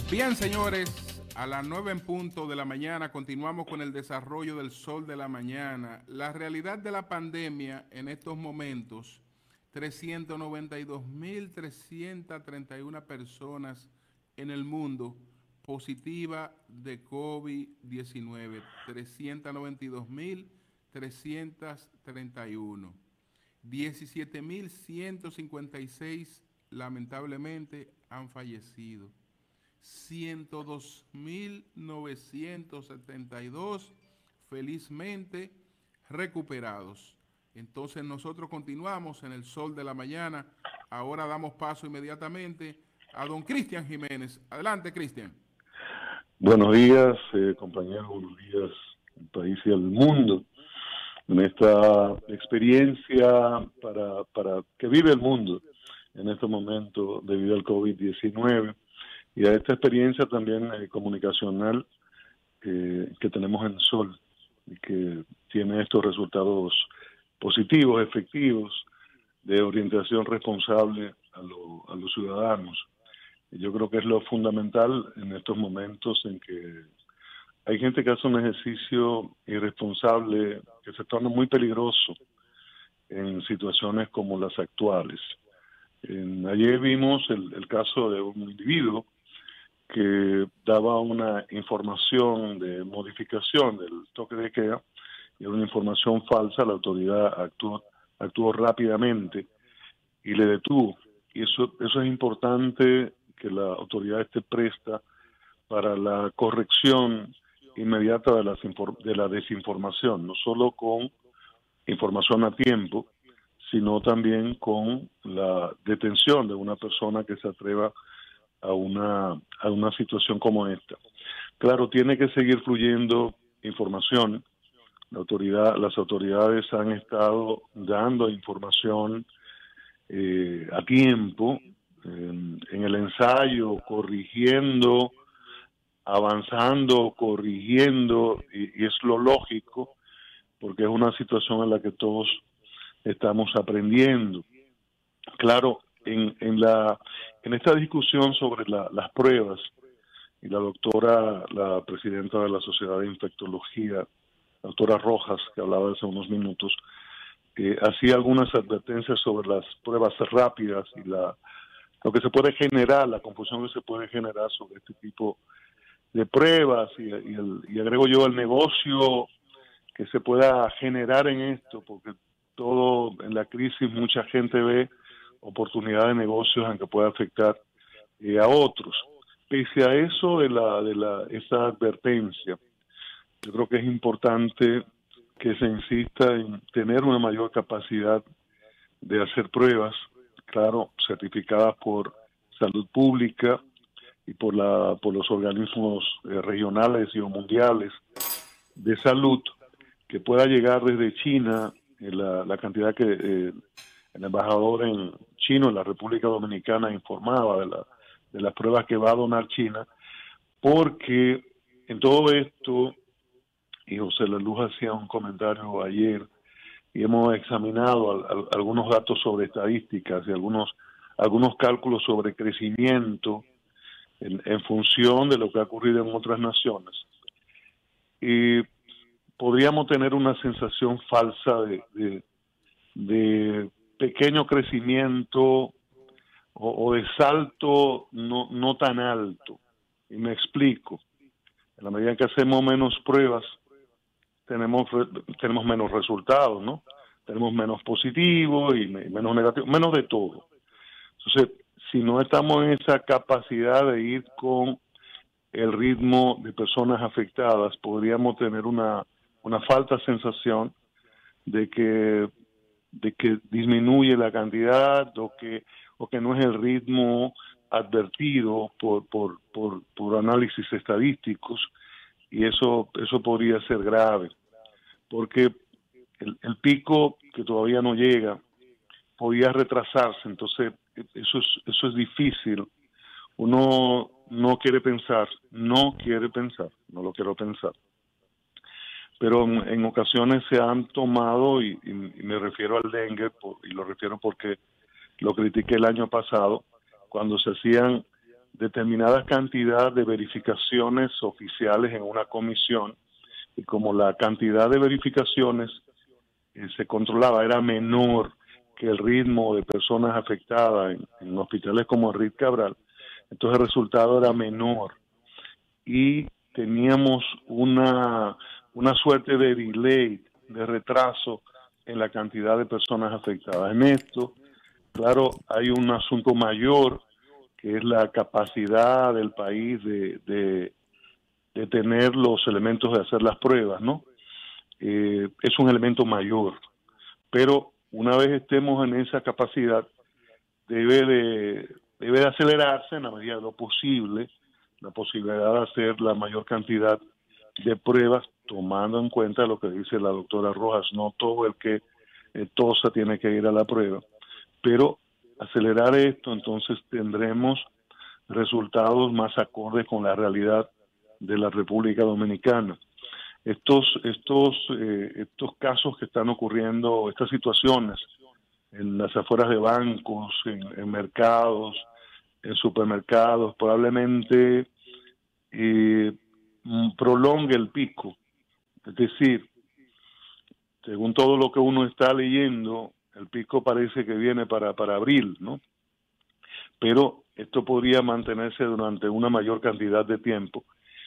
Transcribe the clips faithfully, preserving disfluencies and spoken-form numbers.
Bien, señores, a las nueve en punto de la mañana continuamos con el desarrollo del Sol de la Mañana. La realidad de la pandemia en estos momentos, trescientas noventa y dos mil trescientas treinta y una personas en el mundo positiva de COVID diecinueve, trescientas noventa y dos mil trescientas treinta y uno. diecisiete mil ciento cincuenta y seis lamentablemente han fallecido. ciento dos mil novecientos setenta y dos felizmente recuperados. Entonces nosotros continuamos en el Sol de la Mañana. Ahora damos paso inmediatamente a don Cristian Jiménez. Adelante, Cristian. Buenos días, eh, compañeros, buenos días al país y al mundo. En esta experiencia para, para que vive el mundo en este momento debido al COVID diecinueve y a esta experiencia también eh, comunicacional eh, que tenemos en Sol y que tiene estos resultados positivos, efectivos, de orientación responsable a, lo, a los ciudadanos. Y yo creo que es lo fundamental en estos momentos en que hay gente que hace un ejercicio irresponsable que se torna muy peligroso en situaciones como las actuales. En, ayer vimos el, el caso de un individuo que daba una información de modificación del toque de queda y era una información falsa. La autoridad actuó, actuó rápidamente y le detuvo. Y eso, eso es importante, que la autoridad esté presta para la corrección inmediata de, las de la desinformación, no solo con información a tiempo, sino también con la detención de una persona que se atreva a una, a una situación como esta. Claro, tiene que seguir fluyendo información. La autoridad, las autoridades han estado dando información eh, a tiempo, en, en el ensayo, corrigiendo, avanzando, corrigiendo, y, y es lo lógico, porque es una situación en la que todos estamos aprendiendo. Claro, en, en, la, en esta discusión sobre la, las pruebas, y la doctora, la presidenta de la Sociedad de Infectología, la doctora Rojas, que hablaba hace unos minutos, eh, hacía algunas advertencias sobre las pruebas rápidas y la, lo que se puede generar, la confusión que se puede generar sobre este tipo de pruebas, y, y, el, y agrego yo el negocio que se pueda generar en esto, porque todo en la crisis mucha gente ve oportunidad de negocios en que puede afectar eh, a otros. Pese a eso de la de la esa advertencia, yo creo que es importante que se insista en tener una mayor capacidad de hacer pruebas, claro, certificadas por salud pública y por la por los organismos eh, regionales y o mundiales de salud, que pueda llegar desde China, eh, la, la cantidad que eh, el embajador en chino en la República Dominicana informaba de, la, de las pruebas que va a donar China, porque en todo esto, y José La Luz hacía un comentario ayer, y hemos examinado al, al, algunos datos sobre estadísticas y algunos, algunos cálculos sobre crecimiento en, en función de lo que ha ocurrido en otras naciones. Y podríamos tener una sensación falsa de, de, de pequeño crecimiento o, o de salto no, no tan alto. Y me explico. En la medida que hacemos menos pruebas, tenemos tenemos menos resultados, ¿no? Tenemos menos positivos y menos negativos, menos de todo. Entonces, si no estamos en esa capacidad de ir con el ritmo de personas afectadas, podríamos tener una, una falsa sensación de que de que disminuye la cantidad o que o que no es el ritmo advertido por por por, por análisis estadísticos, y eso eso podría ser grave, porque el, el pico que todavía no llega podía retrasarse. Entonces eso es eso es difícil. Uno no quiere pensar, no quiere pensar, no lo quiero pensar. Pero en, en ocasiones se han tomado, y, y, y me refiero al dengue, por, y lo refiero porque lo critiqué el año pasado, cuando se hacían determinada cantidad de verificaciones oficiales en una comisión, y como la cantidad de verificaciones eh, se controlaba era menor que el ritmo de personas afectadas en, en hospitales como Ruiz Cabral, entonces el resultado era menor y teníamos una, una suerte de delay, de retraso en la cantidad de personas afectadas. En esto, claro, hay un asunto mayor que es la capacidad del país de, de, de tener los elementos de hacer las pruebas, ¿no? Eh, es un elemento mayor, pero una vez estemos en esa capacidad, debe de, debe de acelerarse en la medida de lo posible la posibilidad de hacer la mayor cantidad de pruebas, tomando en cuenta lo que dice la doctora Rojas, no todo el que eh, tosa tiene que ir a la prueba, pero acelerar esto, entonces tendremos resultados más acordes con la realidad de la República Dominicana. Estos, estos, eh, estos casos que están ocurriendo, estas situaciones en las afueras de bancos, en, en mercados, en supermercados, probablemente eh, prolongue el pico. Es decir, según todo lo que uno está leyendo, el pico parece que viene para, para abril, ¿no? Pero esto podría mantenerse durante una mayor cantidad de tiempo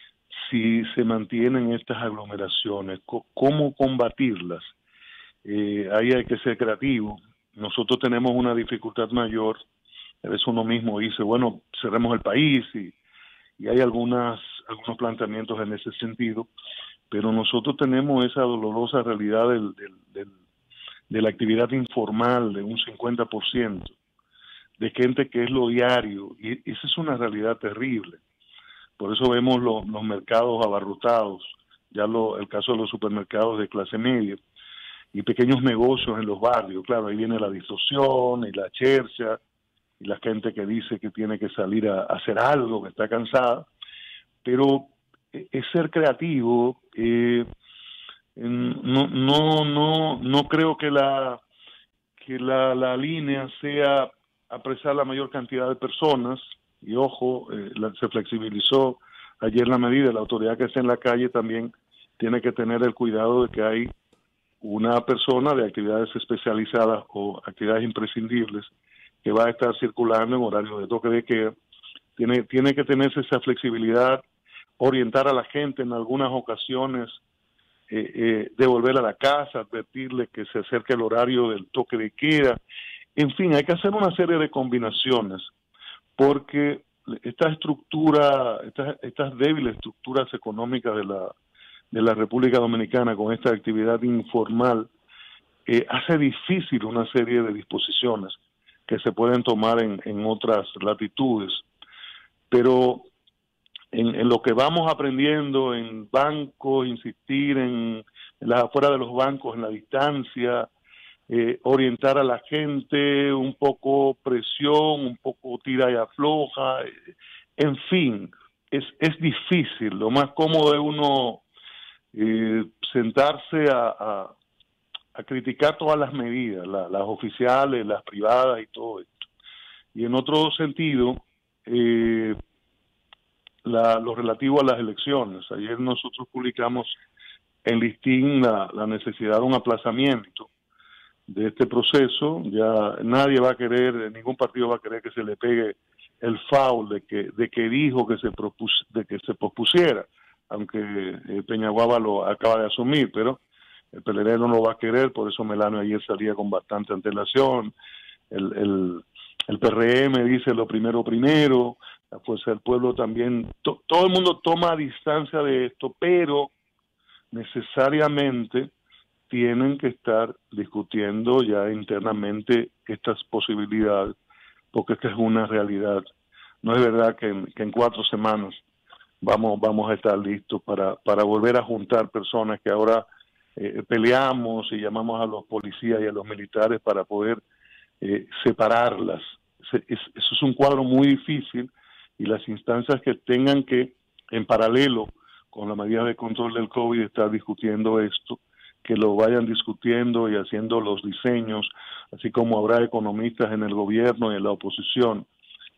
si se mantienen estas aglomeraciones. ¿Cómo combatirlas? Eh, ahí hay que ser creativo. Nosotros tenemos una dificultad mayor. A veces uno mismo dice, bueno, cerremos el país y, y hay algunas, algunos planteamientos en ese sentido, pero nosotros tenemos esa dolorosa realidad del, del, del, de la actividad informal de un cincuenta por ciento, de gente que es lo diario, y esa es una realidad terrible. Por eso vemos lo, los mercados abarrotados, ya lo, el caso de los supermercados de clase media, y pequeños negocios en los barrios. Claro, ahí viene la distorsión y la chercha, y la gente que dice que tiene que salir a, a hacer algo, que está cansada, pero es ser creativo. Eh, no, no, no, no creo que la que la, la línea sea apresar la mayor cantidad de personas, y ojo, eh, la, se flexibilizó ayer la medida. La autoridad que está en la calle también tiene que tener el cuidado de que hay una persona de actividades especializadas o actividades imprescindibles que va a estar circulando en horario de toque de queda. Tiene, tiene que tenerse esa flexibilidad, orientar a la gente en algunas ocasiones, eh, eh, devolver a la casa, advertirle que se acerque el horario del toque de queda. En fin, hay que hacer una serie de combinaciones, porque esta estructura, estas, estas débiles estructuras económicas de la, de la República Dominicana con esta actividad informal, eh, hace difícil una serie de disposiciones que se pueden tomar en, en otras latitudes. Pero en, en lo que vamos aprendiendo en bancos, insistir en, en las afueras de los bancos, en la distancia, eh, orientar a la gente, un poco presión, un poco tira y afloja, eh, en fin, es, es difícil. Lo más cómodo es uno eh, sentarse a, a, a criticar todas las medidas, la, las oficiales, las privadas y todo esto. Y en otro sentido, eh, la, lo relativo a las elecciones. Ayer nosotros publicamos en Listín la, la necesidad de un aplazamiento de este proceso. Ya nadie va a querer, ningún partido va a querer que se le pegue el foul de que de que dijo que se propus, de que se pospusiera, aunque eh, Peñaguaba lo acaba de asumir, pero el P L D no lo va a querer. Por eso Melano ayer salía con bastante antelación. El, el, el P R M dice lo primero primero, la Fuerza del Pueblo también. To, todo el mundo toma distancia de esto, pero necesariamente tienen que estar discutiendo ya internamente estas posibilidades, porque esta es una realidad. No es verdad que en, que en cuatro semanas vamos vamos a estar listos para, para volver a juntar personas que ahora eh, peleamos y llamamos a los policías y a los militares para poder eh, separarlas. Es, es, eso es un cuadro muy difícil, y las instancias que tengan que, en paralelo con la medida de control del COVID, estar discutiendo esto, que lo vayan discutiendo y haciendo los diseños, así como habrá economistas en el gobierno y en la oposición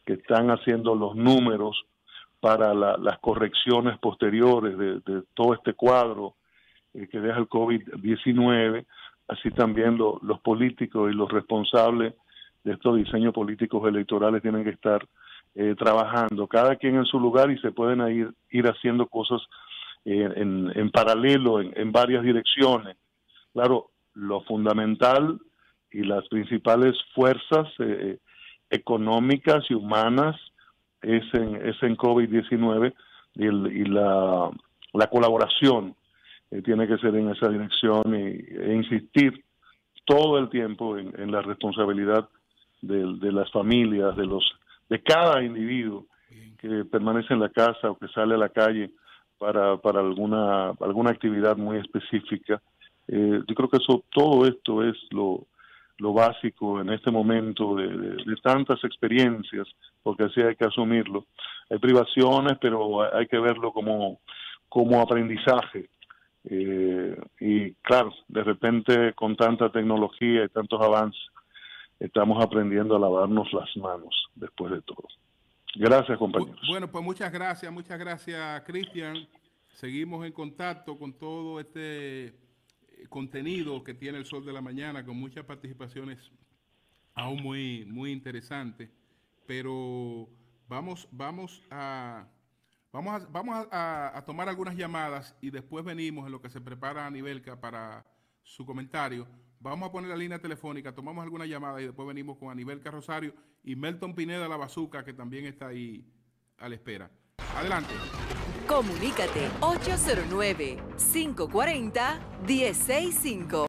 que están haciendo los números para la, las correcciones posteriores de, de todo este cuadro eh, que deja el COVID diecinueve, así también lo, los políticos y los responsables de estos diseños políticos electorales tienen que estar eh, trabajando, cada quien en su lugar, y se pueden ir, ir haciendo cosas eh, en, en paralelo, en, en varias direcciones. Claro, lo fundamental y las principales fuerzas eh, económicas y humanas es en, es en COVID diecinueve, y, el, y la, la colaboración eh, tiene que ser en esa dirección, y, e insistir todo el tiempo en, en la responsabilidad de, de las familias, de los de cada individuo que permanece en la casa o que sale a la calle para, para alguna, alguna actividad muy específica. Eh, yo creo que eso, todo esto es lo, lo básico en este momento de, de, de tantas experiencias, porque así hay que asumirlo. Hay privaciones, pero hay que verlo como, como aprendizaje. Eh, y claro, de repente con tanta tecnología y tantos avances, estamos aprendiendo a lavarnos las manos después de todo. Gracias, compañeros. Bueno, pues muchas gracias, muchas gracias, Cristian. Seguimos en contacto con todo este contenido que tiene el Sol de la Mañana, con muchas participaciones aún muy, muy interesantes. Pero vamos, vamos a... Vamos, a, vamos a, a tomar algunas llamadas y después venimos en lo que se prepara a Anibelka para su comentario. Vamos a poner la línea telefónica, tomamos algunas llamadas y después venimos con Anibelka Rosario y Melton Pineda La Bazuca, que también está ahí a la espera. Adelante. Comunícate ocho cero nueve, cinco cuatro cero, uno cero seis cinco.